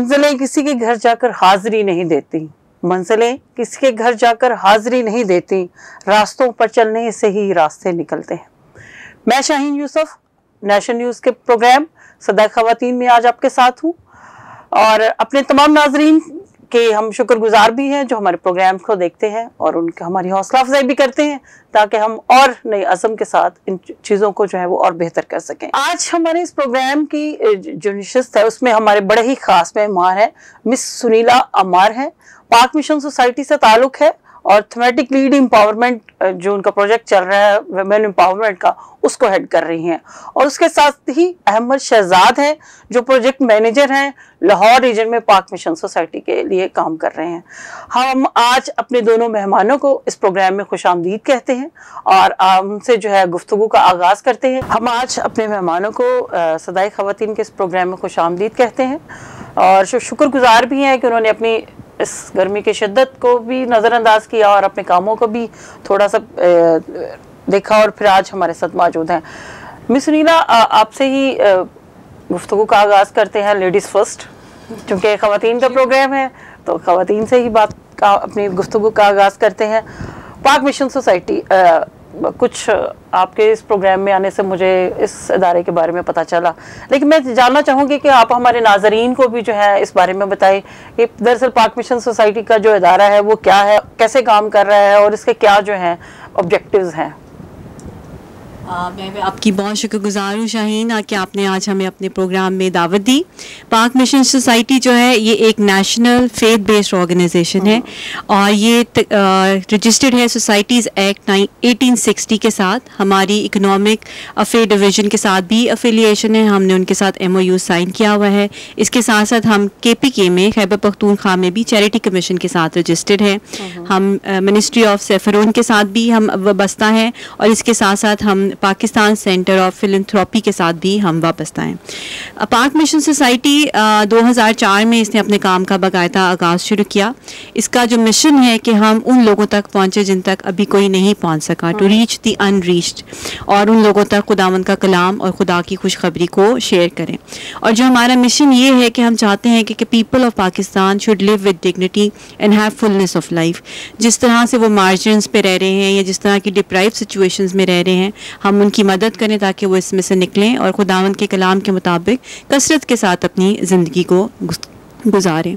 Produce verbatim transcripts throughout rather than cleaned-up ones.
मंजिलें किसी के घर जाकर हाजिरी नहीं देती, मंजिलें किसी के घर जाकर हाजिरी नहीं देती, रास्तों पर चलने से ही रास्ते निकलते हैं। मैं शाहीन यूसुफ, नेशन न्यूज़ के प्रोग्राम सदा ख़वातीन में आज आपके साथ हूँ और अपने तमाम नाजरीन के हम शुक्रगुजार भी हैं जो हमारे प्रोग्राम को देखते हैं और उनका हमारी हौसला अफजाई भी करते हैं ताकि हम और नए अज़म के साथ इन चीज़ों को जो है वो और बेहतर कर सकें। आज हमारे इस प्रोग्राम की जो नशिस्त है उसमें हमारे बड़े ही ख़ास मेहमान हैं, मिस सुनीला अमार हैं, पाक मिशन सोसाइटी से ताल्लुक़ है और थीमेटिक लीड एम्पावरमेंट जो उनका प्रोजेक्ट चल रहा है वुमेन एम्पावरमेंट का, उसको हेड कर रही हैं। और उसके साथ ही अहमद शहजाद हैं जो प्रोजेक्ट मैनेजर हैं, लाहौर रीजन में पाक मिशन सोसाइटी के लिए काम कर रहे हैं। हम आज अपने दोनों मेहमानों को इस प्रोग्राम में खुशामदीद कहते हैं और उनसे जो है गुफ्तगू का आगाज़ करते हैं। हम आज अपने मेहमानों को सदाई ख़वातीन के इस प्रोग्राम में खुशामदीद कहते हैं और शुक्रगुजार भी हैं कि उन्होंने अपनी इस गर्मी की शिद्दत को भी नज़रअंदाज किया और अपने कामों को भी थोड़ा सा देखा और फिर आज हमारे साथ मौजूद हैं। मिस सुनीला, आपसे ही गुफ्तगू का आगाज़ करते हैं, लेडीज़ फर्स्ट, क्योंकि ख़वातीन का प्रोग्राम है तो ख़वातीन से ही बात का अपनी गुफ्तगू का आगाज़ करते हैं। पाक मिशन सोसाइटी, कुछ आपके इस प्रोग्राम में आने से मुझे इस इदारे के बारे में पता चला, लेकिन मैं जानना चाहूँगी कि आप हमारे नाजरीन को भी जो है इस बारे में बताएं कि दरअसल पाक मिशन सोसाइटी का जो इदारा है वो क्या है, कैसे काम कर रहा है और इसके क्या जो हैं ऑब्जेक्टिव्स हैं। आ, मैं, मैं आपकी बहुत शुक्रगुजार हूँ शाहीन कि आपने आज हमें अपने प्रोग्राम में दावत दी। पाक मिशन सोसाइटी जो है ये एक नेशनल फेथ बेस्ड ऑर्गेनाइजेशन है और ये रजिस्टर्ड है सोसाइटीज़ एक्ट एटीन सिक्सटी के साथ। हमारी इकोनॉमिक अफेयर डिवीज़न के साथ भी अफिलिएशन है, हमने उनके साथ एमओयू साइन किया हुआ है। इसके साथ साथ हम के पी के में खैबर पख्तूनख्वा में भी चैरिटी कमीशन के साथ रजिस्टर्ड है। हम मिनिस्ट्री ऑफ सेफरोन के साथ भी हम वाबस्ता हैं और इसके साथ साथ हम पाकिस्तान सेंटर ऑफ फिलंथ्रोपी के साथ भी हम वाबस्ता हैं। पाक मिशन सोसाइटी दो हज़ार चार में इसने अपने काम का बाकायदा आगाज़ शुरू किया। इसका जो मिशन है कि हम उन लोगों तक पहुँचे जिन तक अभी कोई नहीं पहुँच सका, टू रीच द अनरीच्ड, और उन लोगों तक खुदावंद का कलाम और खुदा की खुशखबरी को शेयर करें। और जो हमारा मिशन ये है कि हम चाहते हैं कि people of Pakistan should live with dignity and have fullness of life. जिस तरह से वो मार्जिनस पे रह रहे हैं या जिस तरह की डिप्राइव सिचुएशंस में रह रहे हैं, हम उनकी मदद करें ताकि वो इसमें से निकलें और खुदावंद के कलाम के मुताबिक कसरत के साथ अपनी ज़िंदगी को गुजारें।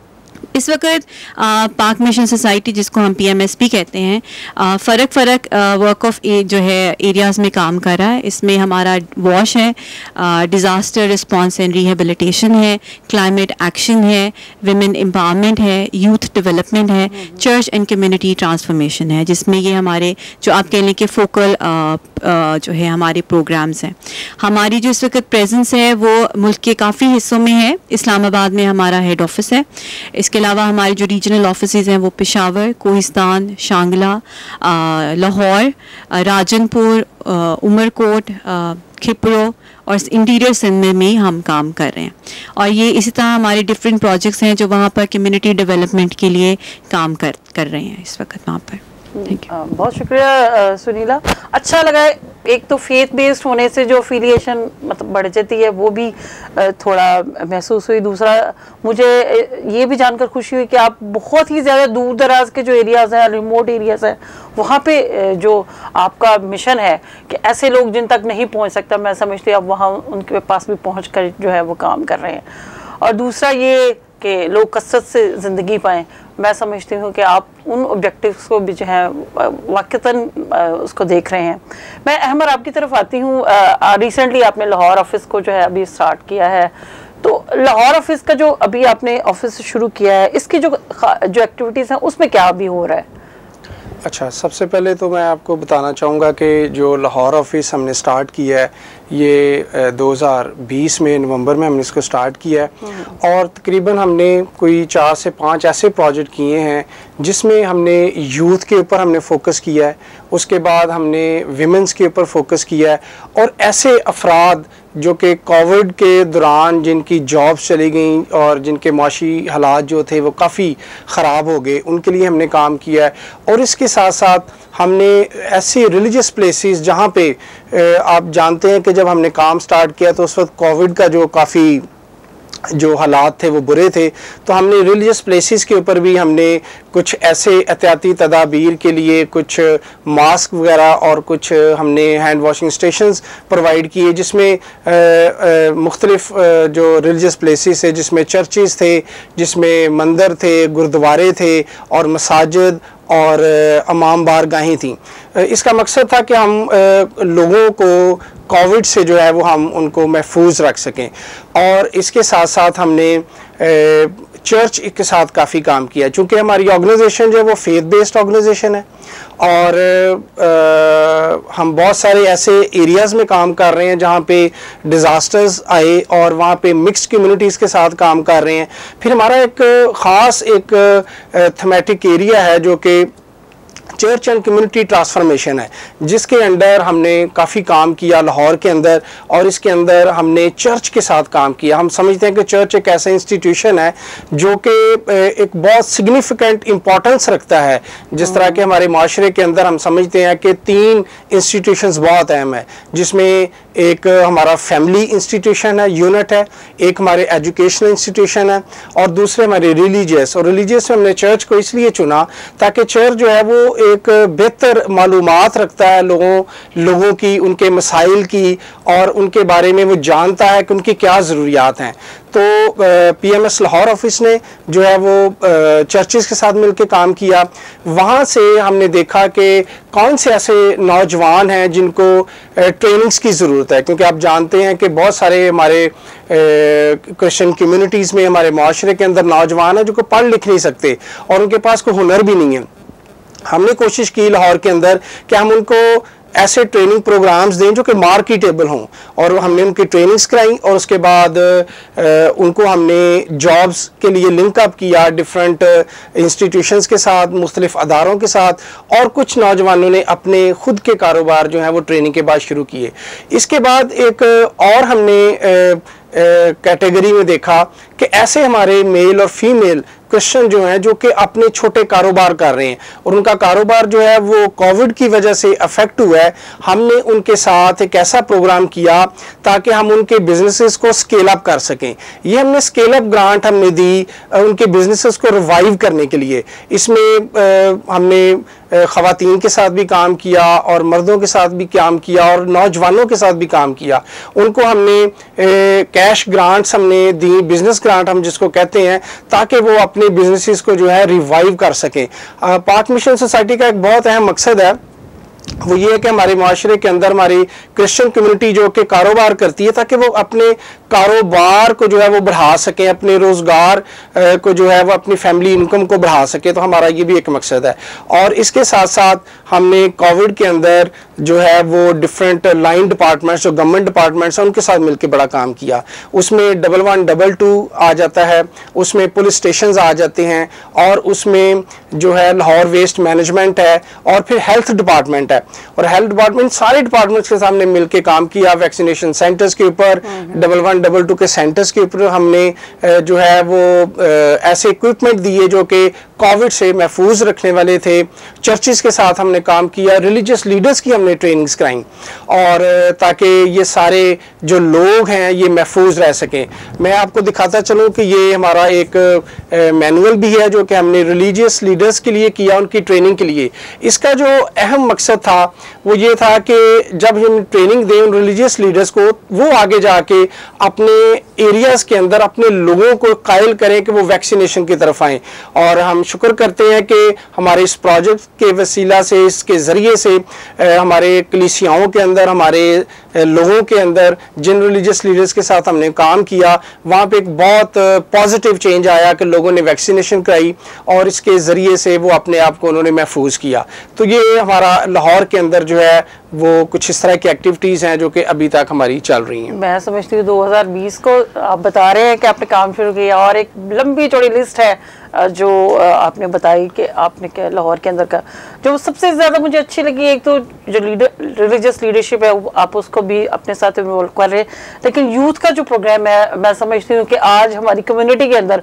इस वक्त पाक मिशन सोसाइटी, जिसको हम पीएमएसपी कहते हैं, फ़र्क फ़र्क वर्क ऑफ जो है एरियाज़ में काम कर रहा है। इसमें हमारा वॉश है, डिज़ास्टर रिस्पांस एंड रिहेबिलिटेशन है, क्लाइमेट एक्शन है, विमेन एम्पावरमेंट है, यूथ डेवलपमेंट है, चर्च एंड कम्युनिटी ट्रांसफॉर्मेशन है, जिसमें ये हमारे जो आप कह लें कि फोकल जो है हमारे प्रोग्राम्स हैं। हमारी जो इस वक्त प्रेजेंस है वो मुल्क के काफ़ी हिस्सों में है। इस्लामाबाद में हमारा हेड ऑफिस है। इसके अलावा हमारे जो रीजनल ऑफिसेज हैं वो पेशावर, कोहिस्तान, शांगला, लाहौर, राजनपुर, उमरकोट, खिपरो और इंटीरियर सिंध में हम काम कर रहे हैं। और ये इसी तरह हमारे डिफरेंट प्रोजेक्ट्स हैं जो वहाँ पर कम्युनिटी डेवलपमेंट के लिए काम कर कर रहे हैं इस वक्त वहाँ पर। Thank you. बहुत शुक्रिया सुनीला, अच्छा लगा। एक तो फेथ बेस्ड होने से जो अफिलिएशन मतलब बढ़ जाती है वो भी थोड़ा महसूस हुई। दूसरा, मुझे ये भी जानकर खुशी हुई कि आप बहुत ही ज़्यादा दूर दराज के जो एरियाज़ हैं, रिमोट एरियाज़ हैं, वहाँ पे जो आपका मिशन है कि ऐसे लोग जिन तक नहीं पहुँच सकता, मैं समझती हूँ आप वहाँ उनके पास भी पहुँच कर जो है वो काम कर रहे हैं। और दूसरा ये कि लोग कसरत से ज़िंदगी पाएँ, मैं समझती हूँ कि आप उन ऑब्जेक्टिव्स को भी जो है वाक़तन उसको देख रहे हैं। मैं अहमद आपकी तरफ आती हूँ। रिसेंटली आपने लाहौर ऑफिस को जो है अभी स्टार्ट किया है, तो लाहौर ऑफिस का जो अभी आपने ऑफिस शुरू किया है, इसकी जो जो एक्टिविटीज़ हैं उसमें क्या अभी हो रहा है? अच्छा, सबसे पहले तो मैं आपको बताना चाहूँगा कि जो लाहौर ऑफिस हमने स्टार्ट किया है ये दो हज़ार बीस में नवंबर में हमने इसको स्टार्ट किया है और तकरीबन हमने कोई चार से पाँच ऐसे प्रोजेक्ट किए हैं जिसमें हमने यूथ के ऊपर हमने फोकस किया है, उसके बाद हमने विमेंस के ऊपर फोकस किया है और ऐसे अफराद जो कि कोविड के दौरान जिनकी जॉब्स चली गई और जिनके माशी हालात जो थे वो काफ़ी ख़राब हो गए, उनके लिए हमने काम किया है। और इसके साथ साथ हमने ऐसी रिलीजियस प्लेसेस जहाँ पे आप जानते हैं कि जब हमने काम स्टार्ट किया तो उस वक्त कोविड का जो काफ़ी जो हालात थे वो बुरे थे, तो हमने रिलीजियस प्लेसेस के ऊपर भी हमने कुछ ऐसे एहतियाती तदाबीर के लिए कुछ मास्क वगैरह और कुछ हमने हैंड वॉशिंग स्टेशंस प्रोवाइड किए, जिसमें मुख्तलिफ जो रिलीजियस प्लेसेस है, जिसमें चर्चेस थे, जिसमें मंदिर थे, गुरुद्वारे थे और मसाजिद और इमाम बारगाहें थी। इसका मकसद था कि हम लोगों को कोविड से जो है वो हम उनको महफूज रख सकें। और इसके साथ साथ हमने चर्च के साथ काफ़ी काम किया, चूँकि हमारी ऑर्गेनाइजेशन जो है वो फेथ बेस्ड ऑर्गेनाइजेशन है और आ, हम बहुत सारे ऐसे एरियाज़ में काम कर रहे हैं जहाँ पे डिज़ास्टर्स आए और वहाँ पे मिक्स्ड कम्युनिटीज़ के साथ काम कर रहे हैं। फिर हमारा एक ख़ास एक थीमेटिक एरिया है जो कि चर्च एंड कम्युनिटी ट्रांसफॉर्मेशन है, जिसके अंदर हमने काफ़ी काम किया लाहौर के अंदर, और इसके अंदर हमने चर्च के साथ काम किया। हम समझते हैं कि चर्च एक ऐसा इंस्टीट्यूशन है जो कि एक बहुत सिग्निफिकेंट इम्पोर्टेंस रखता है। जिस तरह के हमारे माशरे के अंदर हम समझते हैं कि तीन इंस्टीट्यूशंस बहुत अहम है, जिसमें एक हमारा फैमिली इंस्टीट्यूशन है, यूनिट है, एक हमारे एजुकेशनल इंस्टीट्यूशन है और दूसरे हमारे रिलीजियस। और रिलीजियस में हमने चर्च को इसलिए चुना ताकि चर्च जो है वो एक बेहतर मालूमात रखता है लोगों लोगों की, उनके मसाइल की, और उनके बारे में वो जानता है कि उनकी क्या ज़रूरियात हैं। तो पीएमएस लाहौर ऑफिस ने जो है वो चर्चेस के साथ मिलकर काम किया। वहाँ से हमने देखा कि कौन से ऐसे नौजवान हैं जिनको ट्रेनिंग्स की ज़रूरत है, क्योंकि आप जानते हैं कि बहुत सारे हमारे क्रिश्चियन कम्युनिटीज़ में, हमारे माशरे के अंदर नौजवान हैं जो को पढ़ लिख नहीं सकते और उनके पास कोई हुनर भी नहीं है। हमने कोशिश की लाहौर के अंदर कि हम उनको ऐसे ट्रेनिंग प्रोग्राम्स दें जो कि मार्केटेबल हों, और हमने उनकी ट्रेनिंग्स कराई और उसके बाद उनको हमने जॉब्स के लिए लिंक अप किया डिफरेंट इंस्टीट्यूशंस के साथ, मुख्तलिफ अदारों के साथ, और कुछ नौजवानों ने अपने खुद के कारोबार जो हैं वो ट्रेनिंग के बाद शुरू किए। इसके बाद एक और हमने कैटेगरी में देखा कि ऐसे हमारे मेल और फीमेल क्रिश्चियन जो हैं जो कि अपने छोटे कारोबार कर रहे हैं और उनका कारोबार जो है वो कोविड की वजह से अफेक्ट हुआ है। हमने उनके साथ एक ऐसा प्रोग्राम किया ताकि हम उनके बिजनेसेस को स्केल अप कर सकें। ये हमने स्केल अप ग्रांट हमने दी उनके बिजनेसेस को रिवाइव करने के लिए। इसमें हमने ख़वातीन के साथ भी काम किया और मर्दों के साथ भी काम किया और नौजवानों के साथ भी काम किया। उनको हमने कैश ग्रांट्स हमने दी, बिजनेस ग्रांट हम जिसको कहते हैं, ताकि वो अपने बिजनेसेस को जो है रिवाइव कर सकें। पाक मिशन सोसाइटी का एक बहुत अहम मकसद है, वो ये है कि हमारे माशरे के अंदर हमारी क्रिश्चियन कम्युनिटी जो कि कारोबार करती है, ताकि वो अपने कारोबार को जो है वो बढ़ा सकें, अपने रोज़गार को जो है वो अपनी फैमिली इनकम को बढ़ा सके। तो हमारा ये भी एक मकसद है। और इसके साथ साथ हमने कोविड के अंदर जो है वो डिफरेंट लाइन डिपार्टमेंट्स जो गवर्नमेंट डिपार्टमेंट्स हैं उनके साथ मिलकर बड़ा काम किया। उसमें डबल वन डबल टू आ जाता है, उसमें पुलिस स्टेशंस आ जाते हैं, और उसमें जो है लाहौर वेस्ट मैनेजमेंट है, और फिर हेल्थ डिपार्टमेंट है। और हेल्थ डिपार्टमेंट सारे डिपार्टमेंट्स के सामने मिलकर काम किया। वैक्सीनेशन सेंटर्स के ऊपर, डबल वन डबल टू के सेंटर्स के ऊपर हमने जो है वो ऐसे इक्विपमेंट दिए जो कि कोविड से महफूज रखने वाले थे। चर्चिस के साथ हमने काम किया, रिलीजियस लीडर्स की हमने ट्रेनिंग्स कराई, और ताकि ये सारे जो लोग हैं ये महफूज रह सकें। मैं आपको दिखाता चलूँ कि ये हमारा एक मैनुअल भी है जो कि हमने रिलीजियस लीडर्स के लिए किया, उनकी ट्रेनिंग के लिए। इसका जो अहम मकसद था वो ये था कि जब हम ट्रेनिंग दें उन रिलीजियस लीडर्स को, वो आगे जाके अपने एरियाज़ के अंदर अपने लोगों को कायल करें कि वो वैक्सीनेशन की तरफ आएँ। और हम शुक्र करते हैं कि हमारे इस प्रोजेक्ट के वसीला से, इसके ज़रिए से हमारे कलीसियाओं के अंदर, हमारे लोगों के अंदर जिन रिलीजियस लीडर्स के साथ हमने काम किया, वहाँ पे एक बहुत पॉजिटिव चेंज आया कि लोगों ने वैक्सीनेशन कराई और इसके ज़रिए से वो अपने आप को उन्होंने महफूज किया। तो ये हमारा लाहौर के अंदर जो है वो कुछ इस तरह की एक्टिविटीज़ हैं जो कि अभी तक हमारी चल रही हैं। मैं समझती हूँ दो हज़ार बीस को आप बता रहे हैं कि आपने काम शुरू किया, और एक लंबी चौड़ी लिस्ट है जो आपने बताई कि आपने क्या लाहौर के अंदर का। जो सबसे ज़्यादा मुझे अच्छी लगी, एक तो जो लीडर रिलीजियस लीडरशिप है आप उसको भी अपने साथ इन्वॉल्व कर रहे हैं, लेकिन यूथ का जो प्रोग्राम है मैं समझती हूँ कि आज हमारी कम्युनिटी के अंदर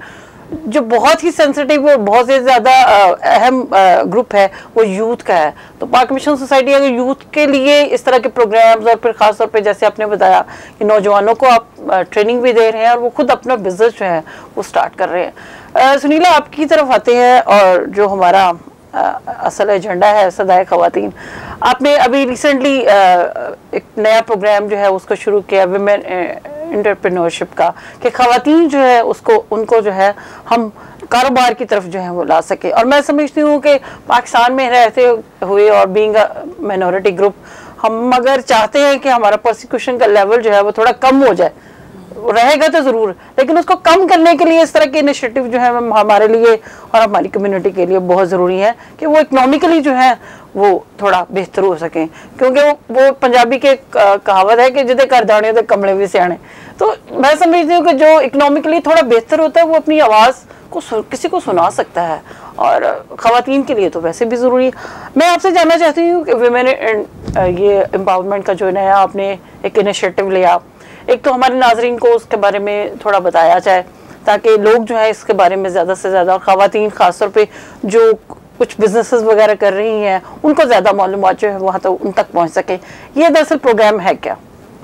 जो बहुत ही सेंसिटिव और बहुत ही ज़्यादा अहम ग्रुप है वो यूथ का है। तो पाक मिशन सोसाइटी अगर यूथ के लिए इस तरह के प्रोग्राम्स और फिर ख़ास तौर पे जैसे आपने बताया कि नौजवानों को आप ट्रेनिंग भी दे रहे हैं और वो खुद अपना बिजनेस जो है वो स्टार्ट कर रहे हैं। सुनीला, आपकी तरफ आते हैं और जो हमारा असल एजेंडा है सदाए ख़वातीन, आपने अभी रिसेंटली एक नया प्रोग्राम जो है उसको शुरू किया विमेन एंटरप्रेन्योरशिप का, कि ख़वातीन जो है उसको उनको जो है हम कारोबार की तरफ जो है वो ला सके। और मैं समझती हूँ कि पाकिस्तान में रहते हुए और बीइंग अ माइनॉरिटी ग्रुप, हम अगर चाहते हैं कि हमारा प्रोसिक्यूशन का लेवल जो है वो थोड़ा कम हो जाए, रहेगा तो ज़रूर, लेकिन उसको कम करने के लिए इस तरह के इनिशिएटिव जो है हमारे लिए और हमारी कम्युनिटी के लिए बहुत ज़रूरी है कि वो इकोनॉमिकली जो है वो थोड़ा बेहतर हो सकें। क्योंकि वो वो पंजाबी के कहावत है कि जिदे कर दाने उदे कमले भी सियाने। तो मैं समझती हूँ कि जो इकोनॉमिकली थोड़ा बेहतर होता है वो अपनी आवाज़ को किसी को सुना सकता है, और ख़वातीन के लिए तो वैसे भी ज़रूरी है। मैं आपसे जानना चाहती हूँ कि विमेन ये एम्पावरमेंट का जो नया आपने एक इनिशिएटिव लिया, एक तो हमारे नाजरीन को उसके बारे में थोड़ा बताया जाए ताकि लोग जो है इसके बारे में ज़्यादा से ज़्यादा, और ख़वातीन ख़ासतौर पे जो कुछ बिजनेसेस वगैरह कर रही हैं उनको ज़्यादा मालूमात जो है वहाँ तो उन तक पहुँच सके। ये दरअसल प्रोग्राम है क्या?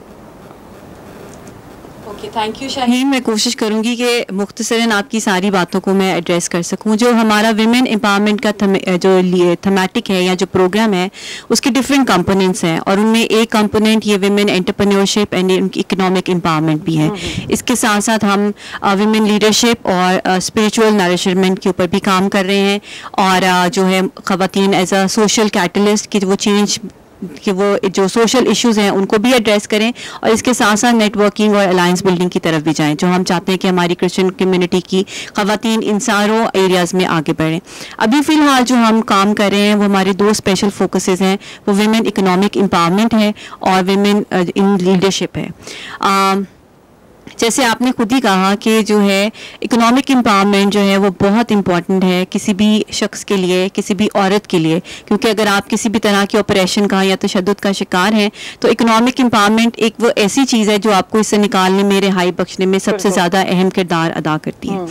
Okay, thank you Shaheen. मैं कोशिश करूंगी कि मुख्तसरन आपकी सारी बातों को मैं एड्रेस कर सकूं। जो हमारा विमेन एम्पावरमेंट का थम, जो थीमेटिक है या जो प्रोग्राम है उसके डिफरेंट कंपोनेंट्स हैं, और उनमें एक कंपोनेंट ये women entrepreneurship and economic empowerment भी है। इसके साथ साथ हम विमेन लीडरशिप और स्पिरिचुअल नरिशमेंट के ऊपर भी काम कर रहे हैं, और आ, जो है ख़वातीन एज अ सोशल कैटलिस्ट की वो चेंज कि वो जो सोशल इश्यूज़ हैं उनको भी एड्रेस करें, और इसके साथ साथ नेटवर्किंग और अलायंस बिल्डिंग की तरफ भी जाएं, जो हम चाहते हैं कि हमारी क्रिश्चियन कम्युनिटी की ख़वातीन इन सारों एरियाज़ में आगे बढ़ें। अभी फ़िलहाल जो हम काम कर रहे हैं वो हमारे दो स्पेशल फोकसेस हैं, वो विमेन इकोनॉमिक एम्पावरमेंट है और विमेन इन लीडरशिप है। आ, जैसे आपने खुद ही कहा कि जो है इकोनॉमिक एम्पावरमेंट जो है वो बहुत इम्पॉर्टेंट है किसी भी शख्स के लिए, किसी भी औरत के लिए, क्योंकि अगर आप किसी भी तरह के ऑपरेशन का या तशद्दुद का शिकार हैं तो इकोनॉमिक एम्पावरमेंट एक वो ऐसी चीज़ है जो आपको इससे निकालने में, रिहाई बख्शने में सबसे ज़्यादा अहम किरदार अदा करती है।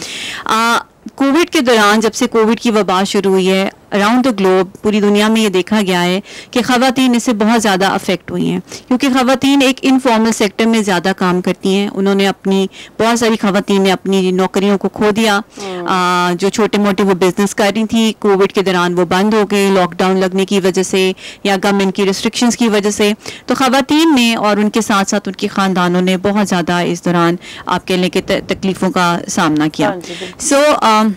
कोविड के दौरान, जब से कोविड की वबा शुरू हुई है अराउंड द ग्लोब, पूरी दुनिया में ये देखा गया है कि ख़वातीन इससे बहुत ज़्यादा अफेक्ट हुई हैं, क्योंकि ख़वातीन एक इनफॉर्मल सेक्टर में ज़्यादा काम करती हैं। उन्होंने अपनी, बहुत सारी ख़वातीन ने अपनी नौकरियों को खो दिया। आ, जो छोटे मोटे वो बिज़नेस कर रही थी, कोविड के दौरान वो बंद हो गए, लॉकडाउन लगने की वजह से या गवर्नमेंट की रिस्ट्रिक्शंस की वजह से। तो ख़वातीन ने और उनके साथ साथ उनके ख़ानदानों ने बहुत ज़्यादा इस दौरान आप कह लें कि तकलीफ़ों का सामना किया। सो so,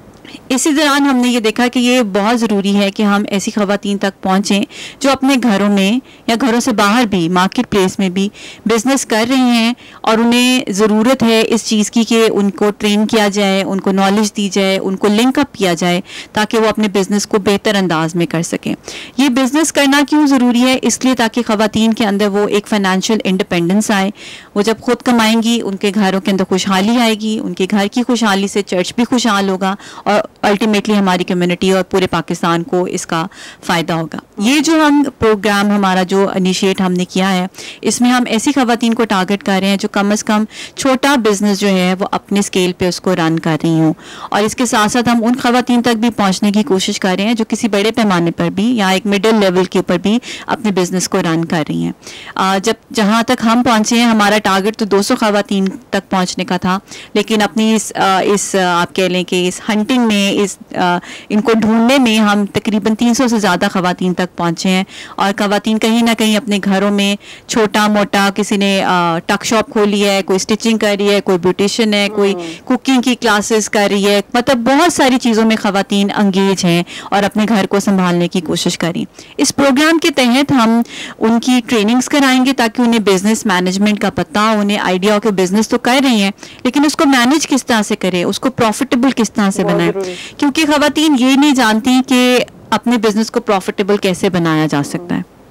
इसी दौरान हमने ये देखा कि ये बहुत ज़रूरी है कि हम ऐसी ख़वातीन तक पहुँचें जो अपने घरों में या घरों से बाहर भी, मार्केट प्लेस में भी बिज़नेस कर रही हैं, और उन्हें ज़रूरत है इस चीज़ की कि उनको ट्रेन किया जाए, उनको नॉलेज दी जाए, उनको लिंक अप किया जाए ताकि वो अपने बिज़नेस को बेहतर अंदाज में कर सकें। ये बिज़नेस करना क्यों ज़रूरी है? इसलिए ताकि ख़वातीन के अंदर वो एक फ़ाइनेंशियल इंडिपेंडेंस आए। वो जब खुद कमाएंगी उनके घरों के अंदर खुशहाली आएगी, उनके घर की खुशहाली से चर्च भी खुशहाल होगा, और अल्टीमेटली हमारी कम्युनिटी और पूरे पाकिस्तान को इसका फ़ायदा होगा। ये जो हम प्रोग्राम, हमारा जो इनिशिएट हमने किया है, इसमें हम ऐसी ख़वातीन को टारगेट कर रहे हैं जो कम अज़ कम छोटा बिज़नेस जो है वो अपने स्केल पे उसको रन कर रही हूँ, और इसके साथ साथ हम उन ख़वातीन तक भी पहुँचने की कोशिश कर रहे हैं जो किसी बड़े पैमाने पर भी या एक मिडिल लेवल के ऊपर भी अपने बिज़नेस को रन कर रही हैं। जब जहाँ तक हम पहुँचे हैं, हमारा टारगेट तो दो सौ ख़वातीन तक पहुँचने का था, लेकिन अपनी इस, इस आप कह लें कि इस हंटिंग में, इस आ, इनको ढूंढने में हम तकरीबन तीन सौ से ज़्यादा ख़वातीन तक पहुँचे हैं। और ख़वातीन कहीं ना कहीं अपने घरों में छोटा मोटा, किसी ने टक शॉप खोली है, कोई स्टिचिंग कर रही है, कोई ब्यूटिशियन है, कोई कुकिंग की क्लासेस कर रही है, मतलब बहुत सारी चीज़ों में ख़वातीन अंगेज हैं और अपने घर को संभालने की कोशिश करें। इस प्रोग्राम के तहत हम उनकी ट्रेनिंग्स कराएंगे ताकि उन्हें बिज़नेस मैनेजमेंट का पता, उन्हें आइडिया हो कि बिज़नेस तो कर रही हैं लेकिन उसको मैनेज किस तरह से करें, उसको प्रॉफिटेबल किस तरह से बनाएं, क्योंकि ख़वातीन ये नहीं जानती कि अपने बिजनेस को प्रॉफिटेबल कैसे बनाया जा सकता है।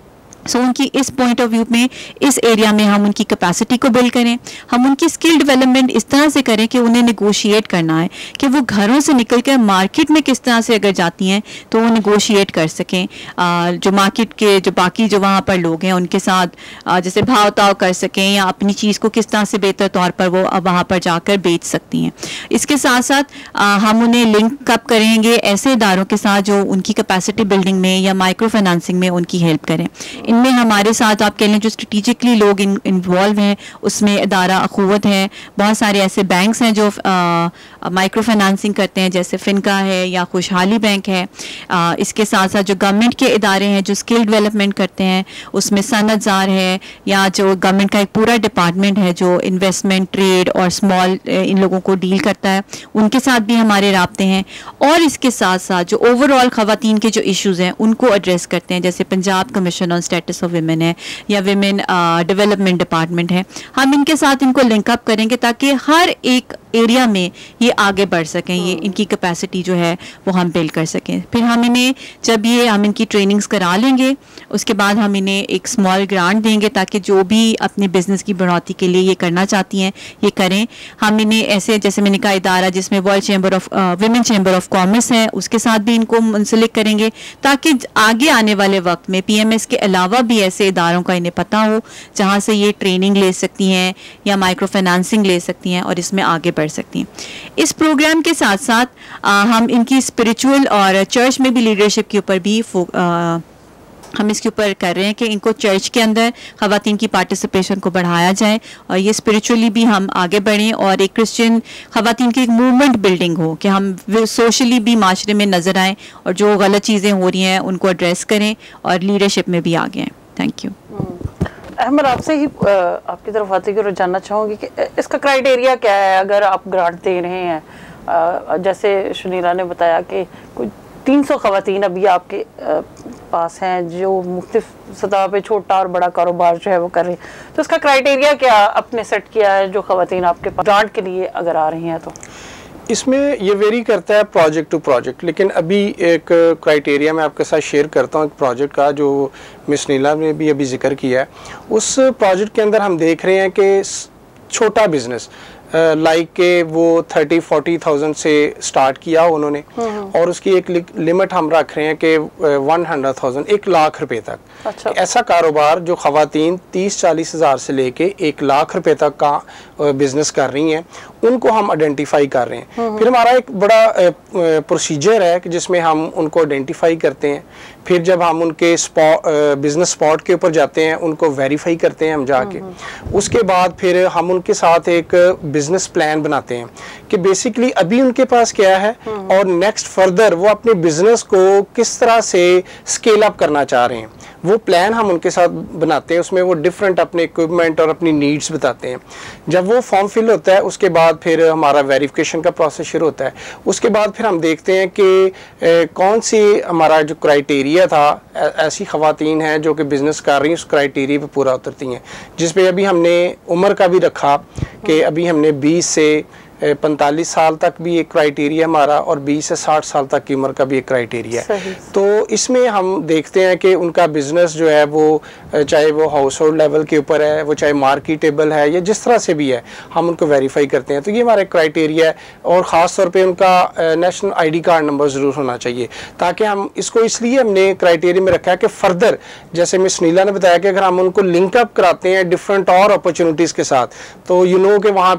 सो so, उनकी इस पॉइंट ऑफ व्यू में इस एरिया में हम उनकी कैपेसिटी को बिल्ड करें, हम उनकी स्किल डेवलपमेंट इस तरह से करें कि उन्हें नेगोशिएट करना है कि वो घरों से निकल कर मार्केट में किस तरह से अगर जाती हैं तो वो नेगोशिएट कर सकें, आ, जो मार्केट के जो बाकी जो वहाँ पर लोग हैं उनके साथ आ, जैसे भाव ताव कर सकें या अपनी चीज़ को किस तरह से बेहतर तौर पर वो वहाँ पर जाकर बेच सकती हैं। इसके साथ साथ आ, हम उन्हें लिंक अप करेंगे ऐसे इदारों के साथ जो उनकी कैपेसिटी बिल्डिंग में या माइक्रो फाइनेंसिंग में उनकी हेल्प करें। में हमारे साथ आप कह लें जो स्ट्रेटिजिकली लोग इन्वॉल्व हैं उसमें इदारा अखुवत है, बहुत सारे ऐसे बैंक्स हैं जो माइक्रो फाइनेंसिंग करते हैं जैसे फिनका है या खुशहाली बैंक है। आ, इसके साथ साथ जो गवर्नमेंट के इदारे हैं जो स्किल डेवलपमेंट करते हैं उसमें सनतजार है या जो गवर्नमेंट का एक पूरा डिपार्टमेंट है जो इन्वेस्टमेंट ट्रेड और स्मॉल इन लोगों को डील करता है, उनके साथ भी हमारे राब्ते हैं। और इसके साथ साथ जो ओवरऑल ख़वातीन के जो इश्यूज़ हैं उनको एड्रेस करते हैं, जैसे Punjab commission on status of women है या विमेन डेवलपमेंट डिपार्टमेंट है, हम इनके साथ इनको लिंक अप करेंगे ताकि हर एक एरिया में ये आगे बढ़ सकें, ये इनकी कैपेसिटी जो है वो हम बिल्ड कर सकें। फिर हम इन्हें जब ये हम इनकी ट्रेनिंग्स करा लेंगे उसके बाद हम इन्हें एक स्मॉल ग्रांट देंगे ताकि जो भी अपने बिजनेस की बढ़ोतरी के लिए ये करना चाहती हैं ये करें। हम इन्हें ऐसे जैसे मैंने कहा इदारा जिसमें world chamber of women chamber of commerce है उसके साथ भी इनको मुंसलिक करेंगे ताकि आगे आने वाले वक्त में पीएमएस के अलावा भी ऐसे इदारों का इन्हें पता हो जहाँ से ये ट्रेनिंग ले सकती हैं या माइक्रो फाइनेंसिंग ले सकती हैं और इसमें आगे बढ़ सकती हैं। इस प्रोग्राम के साथ साथ आ, हम इनकी स्पिरिचुअल और चर्च में भी लीडरशिप के ऊपर भी आ, हम इसके ऊपर कर रहे हैं कि इनको चर्च के अंदर ख़वातीन की पार्टिसिपेशन को बढ़ाया जाए और ये स्पिरिचुअली भी हम आगे बढ़ें और एक क्रिश्चियन ख़वातीन की एक मूवमेंट बिल्डिंग हो कि हम सोशली भी माशरे में नज़र आएँ और जो गलत चीज़ें हो रही हैं उनको एड्रेस करें और लीडरशिप में भी आगे आएँ। Thank you. अहमद, आपसे ही आपकी तरफ आते हुए जानना चाहूँगी कि इसका क्राइटेरिया क्या है अगर आप ग्रांट दे रहे हैं? जैसे शुनीला ने बताया कि कुछ तीन सौ ख़वातीन अभी आपके पास हैं जो मुख्तलिफ सतह पे छोटा और बड़ा कारोबार जो है वो कर रहे हैं, तो इसका क्राइटेरिया क्या आपने सेट किया है जो ख़वातीन आपके पास ग्रांट के लिए अगर आ रही हैं? तो इसमें ये वेरी करता है प्रोजेक्ट टू प्रोजेक्ट, लेकिन अभी एक क्राइटेरिया मैं आपके साथ शेयर करता हूँ एक प्रोजेक्ट का जो मिस नीला ने भी अभी जिक्र किया है। उस प्रोजेक्ट के अंदर हम देख रहे हैं कि छोटा बिजनेस लाइक के वो थर्टी फोर्टी थाउजेंड से स्टार्ट किया उन्होंने और उसकी एक लिमिट हम रख रहे हैं कि वन हंड्रेड थाउजेंड एक लाख रुपए तक। अच्छा। ऐसा कारोबार जो ख़वातीन तीस चालीस हज़ार से लेके एक लाख रुपए तक का बिजनेस कर रही हैं उनको हम आइडेंटिफाई कर रहे हैं। फिर हमारा एक बड़ा प्रोसीजर है कि जिसमें हम उनको आइडेंटिफाई करते हैं, फिर जब हम उनके स्पॉट बिजनेस स्पॉट के ऊपर जाते हैं उनको वेरीफाई करते हैं हम जाके, उसके बाद फिर हम उनके साथ एक बिजनेस प्लान बनाते हैं कि बेसिकली अभी उनके पास क्या है और नेक्स्ट फर्दर वो अपने बिजनेस को किस तरह से स्केल अप करना चाह रहे हैं, वो प्लान हम उनके साथ बनाते हैं। उसमें वो डिफरेंट अपने इक्विपमेंट और अपनी नीड्स बताते हैं। जब वो फॉर्म फिल होता है उसके बाद फिर हमारा वेरिफिकेशन का प्रोसेस शुरू होता है। उसके बाद फिर हम देखते हैं कि ए, कौन सी हमारा जो क्राइटेरिया था, ऐसी ख़वातीन हैं जो कि बिज़नेस कर रही हैं उस क्राइटेरिया पे पूरा उतरती हैं, जिस पे अभी हमने उम्र का भी रखा कि अभी हमने बीस से पैंतालीस साल तक भी एक क्राइटेरिया हमारा और बीस से साठ साल तक की उम्र का भी एक क्राइटेरिया है। तो इसमें हम देखते हैं कि उनका बिजनेस जो है वो चाहे वो हाउस होल्ड लेवल के ऊपर है, वो चाहे मार्केटेबल है या जिस तरह से भी है, हम उनको वेरीफाई करते हैं। तो ये हमारा क्राइटेरिया है और ख़ास तौर पे उनका नेशनल आईडी कार्ड नंबर ज़रूर होना चाहिए, ताकि हम इसको इसलिए हमने क्राइटेरिया में रखा है कि फ़र्दर जैसे मिस नीला ने बताया कि अगर हम उनको लिंकअप कराते हैं डिफरेंट और अपॉर्चुनिटीज़ के साथ, तो यू नो कि वहाँ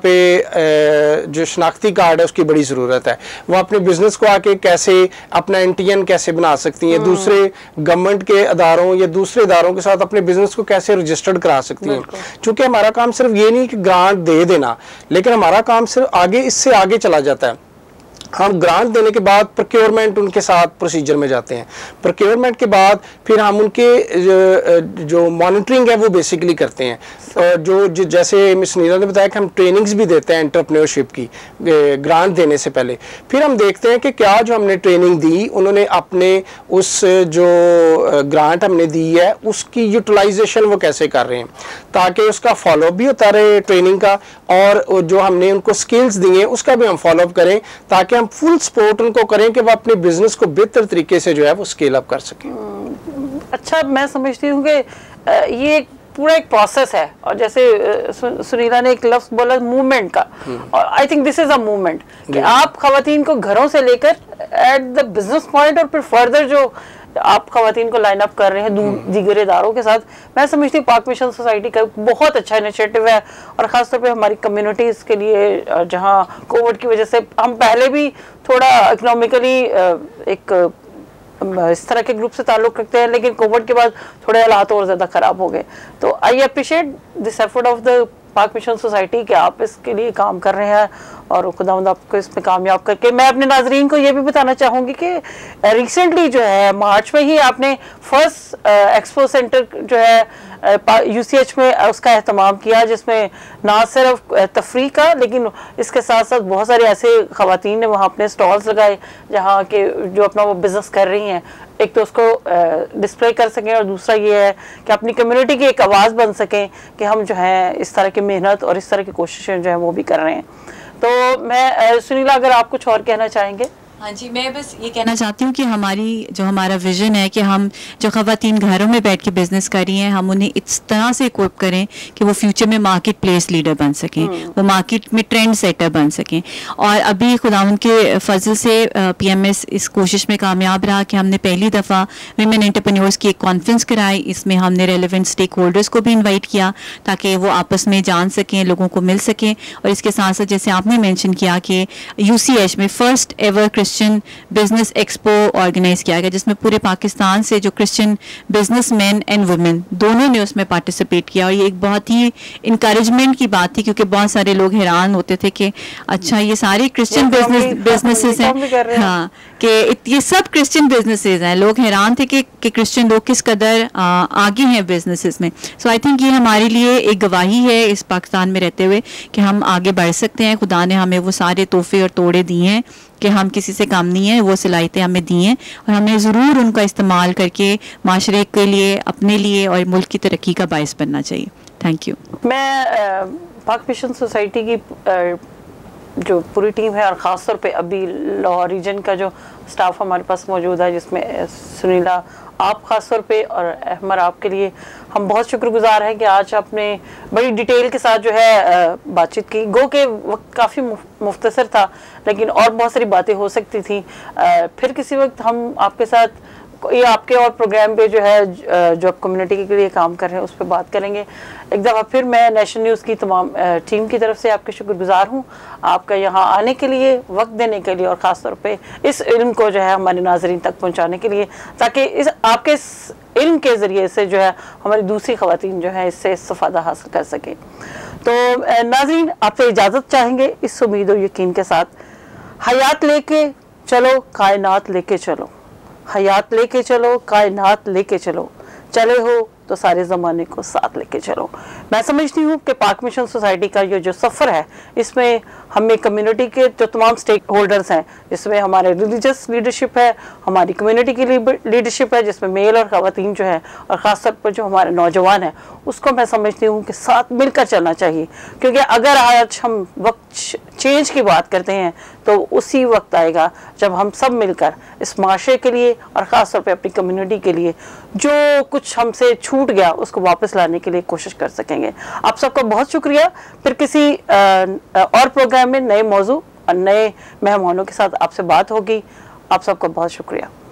पे जो शनाख्ती कार्ड है उसकी बड़ी ज़रूरत है। वो अपने बिजनेस को आके कैसे अपना एनटीएन कैसे बना सकती हैं, दूसरे गवर्नमेंट के अदारों या दूसरे इदारों के साथ अपने बिजनेस को कैसे रजिस्टर्ड करा सकती हैं। क्योंकि हमारा काम सिर्फ ये नहीं कि ग्रांट दे देना, लेकिन हमारा काम सिर्फ आगे इससे आगे चला जाता है। हम ग्रांट देने के बाद प्रोक्योरमेंट उनके साथ प्रोसीजर में जाते हैं। प्रोक्योरमेंट के बाद फिर हम उनके जो, जो मॉनिटरिंग है वो बेसिकली करते हैं। जो, जो जैसे मिस नीला ने बताया कि हम ट्रेनिंग्स भी देते हैं एंटरप्रेन्योरशिप की ग्रांट देने से पहले। फिर हम देखते हैं कि क्या जो हमने ट्रेनिंग दी उन्होंने अपने उस जो ग्रांट हमने दी है उसकी यूटिलाइजेशन वो कैसे कर रहे हैं, ताकि उसका फॉलोअप भी होता रहे ट्रेनिंग का, और जो हमने उनको स्किल्स दी हैं उसका भी हम फॉलोअप करें, ताकि हम फुल सपोर्ट उनको करें कि वो अपने बिजनेस को बेहतर तरीके से जो है वो स्केल अप कर सकें। अच्छा, मैं समझती हूँ कि ये पूरा एक प्रोसेस है, और जैसे सु, सुनीला ने एक लफ्ज बोला मूवमेंट का, और I think this is a movement कि आप खवातीन को घरों से लेकर एट द बिजनेस पॉइंट और फिर फर्दर जो आप खवातीन को लाइन अप कर रहे हैं दीगर इदारों के साथ, मैं समझती हूँ पाक मिशन सोसाइटी का बहुत अच्छा इनिशिएटिव है। और ख़ासतौर पे हमारी कम्युनिटीज़ के लिए, जहाँ कोविड की वजह से हम पहले भी थोड़ा इकोनॉमिकली एक इस तरह के ग्रुप से ताल्लुक़ रखते हैं, लेकिन कोविड के बाद थोड़े हालात और ज़्यादा ख़राब हो गए। तो I appreciate this effort of the Pak mission society कि आप इसके लिए काम कर रहे हैं, और खुदावंद आपको इसमें कामयाब करके। मैं अपने नाजरीन को ये भी बताना चाहूँगी कि रिसेंटली जो है मार्च में ही आपने फर्स्ट एक्सपो सेंटर जो है यूसीएच में उसका एहतमाम किया, जिसमें ना सिर्फ तफरीह का, लेकिन इसके साथ साथ बहुत सारे ऐसे खवातीन ने वहाँ अपने स्टॉल्स लगाए जहाँ के जो अपना वो बिज़नेस कर रही हैं, एक तो उसको डिस्प्ले कर सकें, और दूसरा ये है कि अपनी कम्युनिटी की एक आवाज़ बन सकें कि हम जो है इस तरह की मेहनत और इस तरह की कोशिशें जो है वो भी कर रहे हैं। तो मैं सुनीला, अगर आप कुछ और कहना चाहेंगे। हाँ जी, मैं बस ये कहना चाहती हूँ कि हमारी जो हमारा विजन है कि हम जो ख़वातीन घरों में बैठ के बिजनेस कर रही हैं, हम उन्हें इस तरह से इक्विप करें कि वो फ्यूचर में मार्केट प्लेस लीडर बन सकें, वो मार्केट में ट्रेंड सेटर बन सकें। और अभी खुदावंद के फजल से पीएमएस इस कोशिश में कामयाब रहा कि हमने पहली दफ़ा विमेन एंटरप्रेन्योर्स की एक कॉन्फ्रेंस कराई। इसमें हमने रेलिवेंट स्टेक होल्डर्स को भी इन्वाइट किया ताकि वो आपस में जान सकें, लोगों को मिल सकें। और इसके साथ साथ जैसे आपने मैंशन किया कि यूसीएच में first ever Christian business expo organise किया गया, जिसमें पूरे पाकिस्तान से जो क्रिश्चियन बिजनेसमैन एंड वुमेन दोनों ने उसमें पार्टिसिपेट किया। और ये एक बहुत ही इंकरेजमेंट की बात थी, क्योंकि बहुत सारे लोग हैरान होते थे कि अच्छा ये सारे क्रिश्चियन बिजनेस बिजनेसेस हैं, हाँ कि ये सब क्रिश्चियन बिजनेसेस हैं। लोग हैरान थे कि, कि क्रिश्चियन लोग किस कदर आ, आगे हैं बिजनेसेस में। सो आई थिंक ये हमारे लिए एक गवाही है इस पाकिस्तान में रहते हुए कि हम आगे बढ़ सकते हैं। खुदा ने हमें वो सारे तोहफे और तोड़े दिए हैं कि हम किसी से कम नहीं है, वो सलाहियतें हमें दी हैं, और हमें ज़रूर उनका इस्तेमाल करके माशरे के लिए, अपने लिए और मुल्क की तरक्की का बायस बनना चाहिए। Thank you. मैं पाक मिशन सोसाइटी की आ, जो पूरी टीम है, और ख़ास तौर पे अभी लाहौर रीजन का जो स्टाफ हमारे पास मौजूद है, जिसमें सुनीला आप ख़ास तौर पे और अहमर, आपके लिए हम बहुत शुक्रगुजार हैं कि आज आपने बड़ी डिटेल के साथ जो है बातचीत की। गो के वक्त काफ़ी मुख्तसर था, लेकिन और बहुत सारी बातें हो सकती थी। फिर किसी वक्त हम आपके साथ ये आपके और प्रोग्राम पे जो है जो आप कम्युनिटी के लिए काम कर रहे हैं उस पर बात करेंगे एक दफ़ा। फिर मैं नेशनल न्यूज़ की तमाम टीम की तरफ से आपके शुक्रगुजार हूँ, आपका यहाँ आने के लिए, वक्त देने के लिए, और ख़ास तौर पे इस इल्म को जो है हमारे नाज़रीन तक पहुँचाने के लिए, ताकि इस आपके इस इल्म के ज़रिए से जो है हमारी दूसरी ख़वातीन जो है इससे इस्तिफ़ादा हासिल कर सकें। तो नाज़रीन, आपसे इजाज़त चाहेंगे इस उम्मीद और यकीन के साथ, हयात लेके चलो कायनात लेके चलो, हयात लेके चलो कायनात लेके चलो, चले हो तो सारे ज़माने को साथ लेके चलो। मैं समझती हूँ कि पाक मिशन सोसाइटी का ये जो सफ़र है, इसमें हमें कम्युनिटी के जो तमाम स्टेक होल्डर्स हैं, जिसमें हमारे रिलीजियस लीडरशिप है, हमारी कम्युनिटी की लीडरशिप है, जिसमें मेल और ख़वातीन जो है, और ख़ास तौर पर जो हमारे नौजवान हैं, उसको मैं समझती हूँ कि साथ मिलकर चलना चाहिए। क्योंकि अगर आज हम वक्त चेंज की बात करते हैं तो उसी वक्त आएगा जब हम सब मिलकर इस माशरे के लिए और ख़ास तौर पे अपनी कम्युनिटी के लिए जो कुछ हमसे छूट गया उसको वापस लाने के लिए कोशिश कर सकेंगे। आप सबका बहुत शुक्रिया। फिर किसी और प्रोग्राम में नए मौजू और नए मेहमानों के साथ आपसे बात होगी। आप सबका बहुत शुक्रिया।